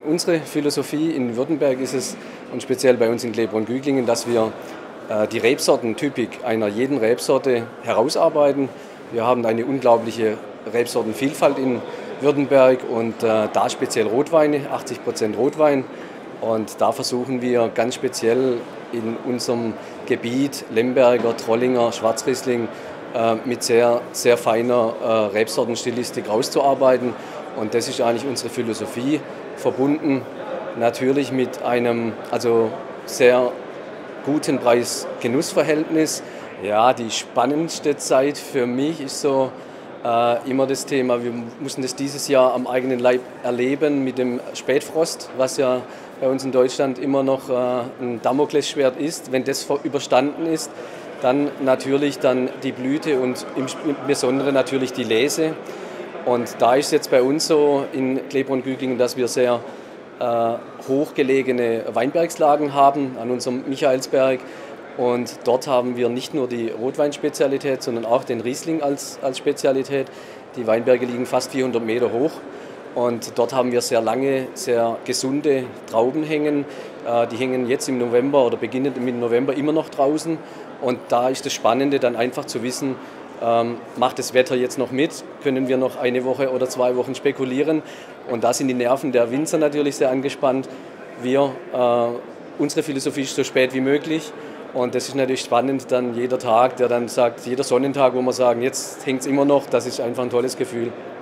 Unsere Philosophie in Württemberg ist es, und speziell bei uns in Glebron-Güglingen, dass wir die Rebsortentypik einer jeden Rebsorte herausarbeiten. Wir haben eine unglaubliche Rebsortenvielfalt in Württemberg und da speziell Rotweine, 80% Rotwein. Und da versuchen wir ganz speziell in unserem Gebiet Lemberger, Trollinger, Schwarzriesling mit sehr, sehr feiner Rebsortenstilistik rauszuarbeiten. Und das ist eigentlich unsere Philosophie, verbunden natürlich mit einem sehr guten Preis-Genuss-Verhältnis. Ja, die spannendste Zeit für mich ist so immer das Thema, wir mussten das dieses Jahr am eigenen Leib erleben mit dem Spätfrost, was ja bei uns in Deutschland immer noch ein Damoklesschwert ist. Wenn das überstanden ist, dann natürlich dann die Blüte und im Besonderen natürlich die Lese. Und da ist es jetzt bei uns so in Glebron-Güglingen, dass wir sehr hochgelegene Weinbergslagen haben an unserem Michaelsberg. Und dort haben wir nicht nur die Rotweinspezialität, sondern auch den Riesling als Spezialität. Die Weinberge liegen fast 400 Meter hoch. Und dort haben wir sehr lange, sehr gesunde Trauben hängen. Die hängen jetzt im November oder beginnend im November immer noch draußen. Und da ist das Spannende, dann einfach zu wissen, macht das Wetter jetzt noch mit? Können wir noch eine Woche oder 2 Wochen spekulieren? Und da sind die Nerven der Winzer natürlich sehr angespannt. Unsere Philosophie ist so spät wie möglich. Und das ist natürlich spannend, dann jeder Tag, der dann sagt, jeder Sonnentag, wo wir sagen, jetzt hängt es immer noch, das ist einfach ein tolles Gefühl.